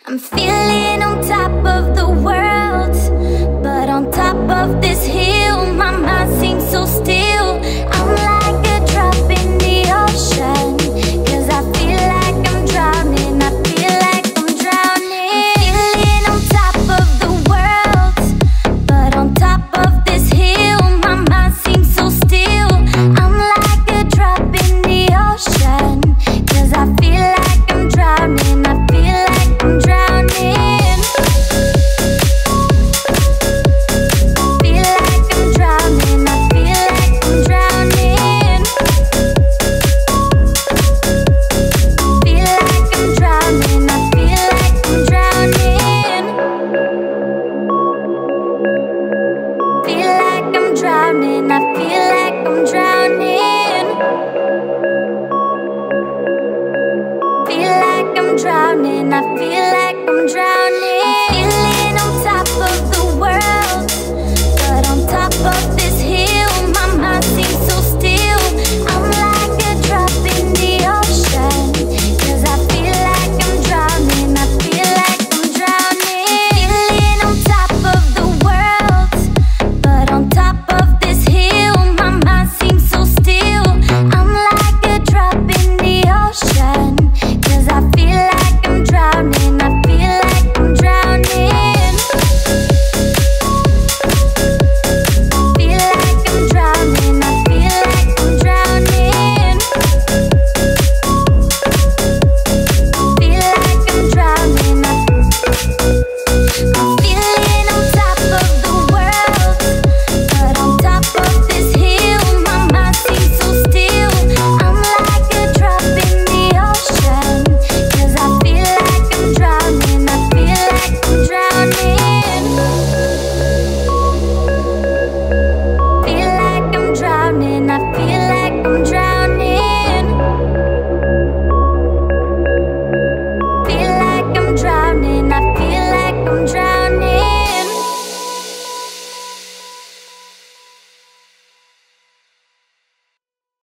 I'm feeling on top of the world, but on top of this hill, my mind seems so still. I'm like a drop in the ocean, 'cause I feel like I'm drowning, I feel like I'm drowning. I'm feeling on top of the world, but on top of this hill, my mind seems so still. I'm like a drop in the ocean, 'cause I feel like I'm drowning, I feel like I'm drowning. Feel like I'm drowning, I feel like I'm drowning. Feel like I'm drowning, I feel like I'm drowning. Feel like I'm drowning, I feel like I'm drowning. Feel like I'm drowning, I feel